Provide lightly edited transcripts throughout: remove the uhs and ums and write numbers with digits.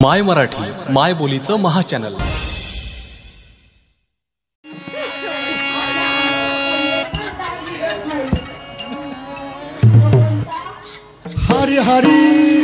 माय मराठी माय बोलीचं महाचॅनल. हरी हरी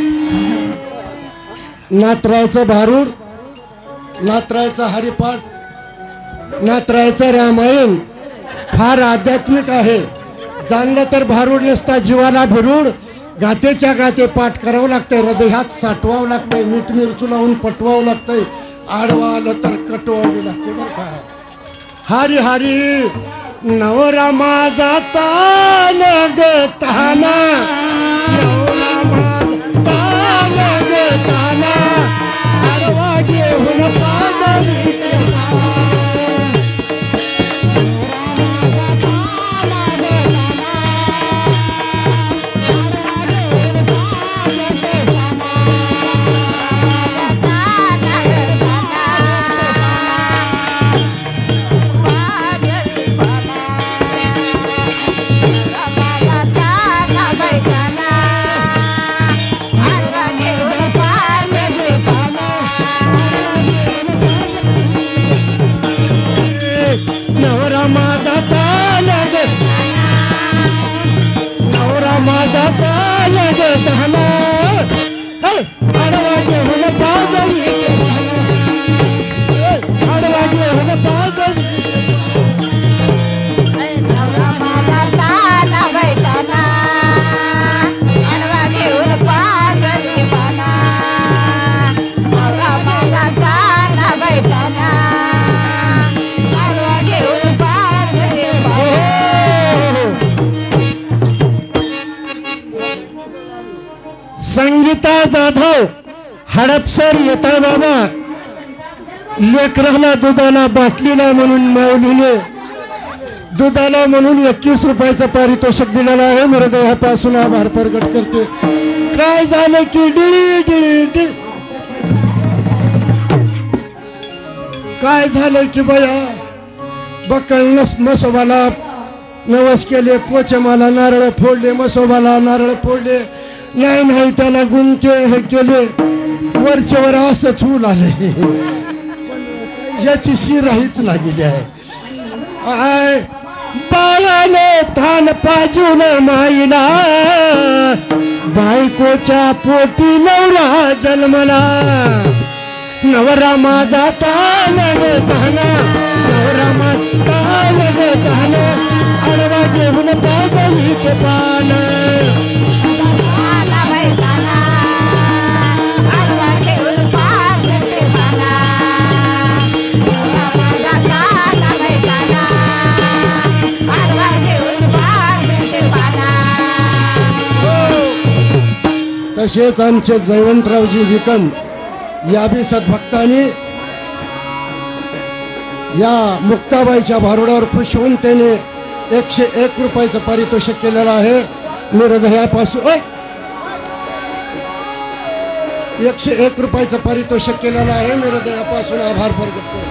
नात्रायचं भारूड, नात्रायचं हरिपाठ, नात्रायचं रामायण फार आध्यात्मिक आहे. जाणलं तर भारूड नसता जीवाला भिरूड. गातेच्या गाते पाठ करावं लागतंय, हृदयात साठवावं लागतंय, मीठ मिरचू लावून पटवावं लागतंय, आडवा आलं तर कटवावं लागते बरं का. हरी हरी नवरा माझा तान ग ताना, नवरा माझा तान ग ताना, आडवा घेऊन पाजरी संगीता जाधव हडपसर येता बाबा. लेकराला दुधाला बाटलीला म्हणून माऊलीने दुधाला म्हणून 21 रुपयाचं पारितोषिक दिलेलं आहे. हृदयापासून आभार प्रकट करते. काय झालं की डिळी डिळी डिळी, काय झालं की बया बकळ मसोबाला नवस केले, पोचमाला नारळ फोडले, मसोबाला नारळ फोडले, नाही त्याला गुंते हे केले, वरच्यावर असंच होऊ लागले. याची शिराहीच लागली आहे. बाळाने थान पाजून माईला, बायकोच्या पोटी नवरा जन्मला. नवरा माझा तान ताना, नवरा माझा तान ताना, आडवा घेऊन पाजली के पान. तसेच आमचे जयवंतरावजी विकम या बी सद्भक्तांनी या मुक्ताबाईच्या भारुडावर खुश होऊन त्याने 101 रुपयाचं पारितोषिक केलेलं आहे. मी हृदयापासून 101 रुपयाचं पारितोषिक केलेलं आहे. मी हृदयापासून आभार प्रकट करतो.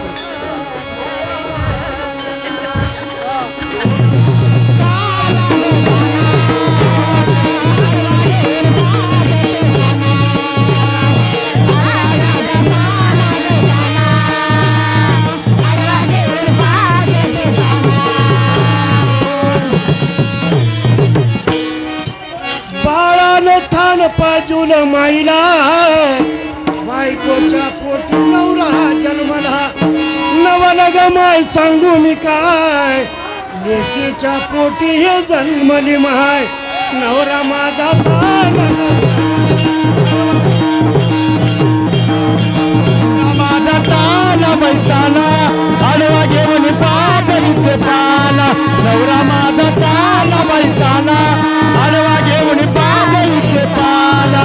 थान पाजून माईला, बायकोच्या पोटी नवरा जन्मला. नवला ग माय सांगू मी काय, लेकीच्या पोटी हे जन्मली माय. नवरा माझा तान माझा ताना बैताना, आडवा घेऊन पाजरीचे पाना. नवरा माझा ताना बैताना, आडवा घेऊन पाजरीचे पाना.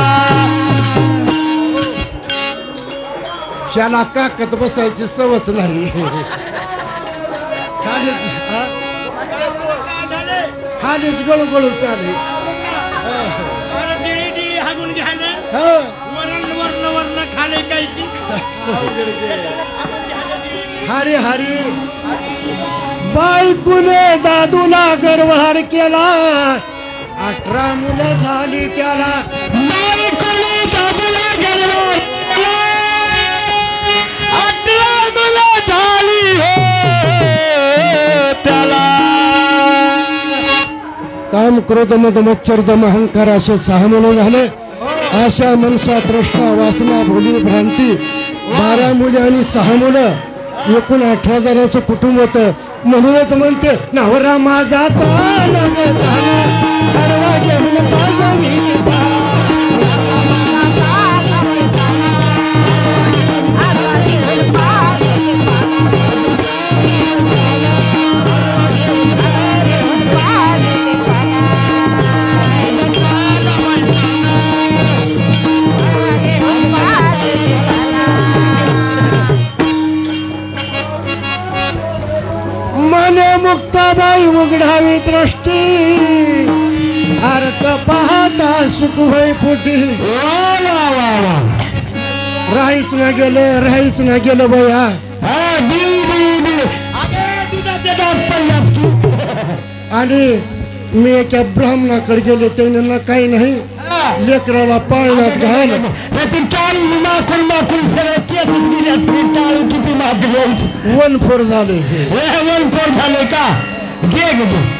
त्याला काकत बसायची सवच नाही. खालीच गळू चाले. हरी हरी बायकुने दादूला गर्वहार केला, 18 मुलं झाली त्याला. बायकुने दादूला गर्वहार केला, क्रोध मद मच्छर दम अहंकार असे 6 मुलं झाले. आशा मनसा तृष्णा वासना भोली भ्रांती 12 मुले आणि 6 मुलं एकूण 18 जणांचं कुटुंब होतं. म्हणूनच म्हणते नवरा माझा मुक्ताबाई उघडावी दृष्टी अर्थ पाहता सुख होई फुटी. राहीच ना गेलं बया. आणि मी एका ब्राह्मणाकडे गेले त्याने ना काही नाही लेकराला पाळण्यात घाल वन फोर झाले. का घे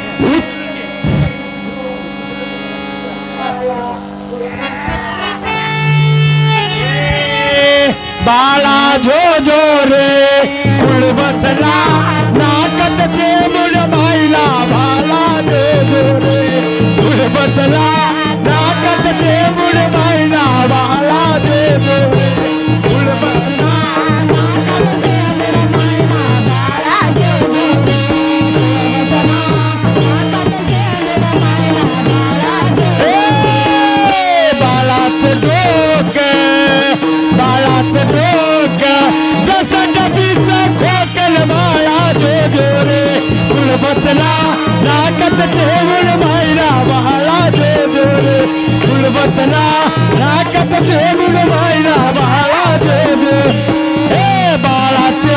बाळा जो जो रे कुळ बसला नाकतचे मुळ बाईला बाळा जो जो रे कुळ बसला नाकतचे मुळ बाईला बाळा जो जो रे कुळ बसला बसला नाकतचे मुळ बाईला बाळा जो जो रे कुळ बसला नाकतचे मुळ बाईला बाळा जो जो. हे बाळाचे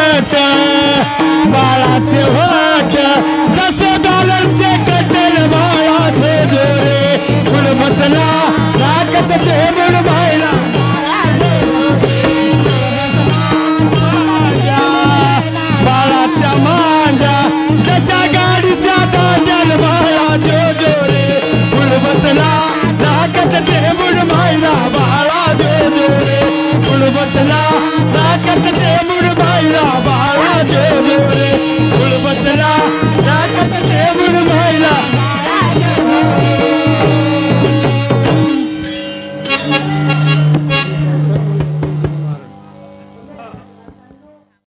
होट जसे डॉलरचे कटेल बाळा जो जो रे कुळ बसला नाकतचे मुळ बाईला बाळाच्या मांजा जशा गाडीच्या दांड्याल बाळा जो जो रे कुळ बसला नाकतचे मुळ बाईला बाळा जो जो रे कुळ बसला नाकतचे मुळ बाईला बाळा जो जो रे कुळ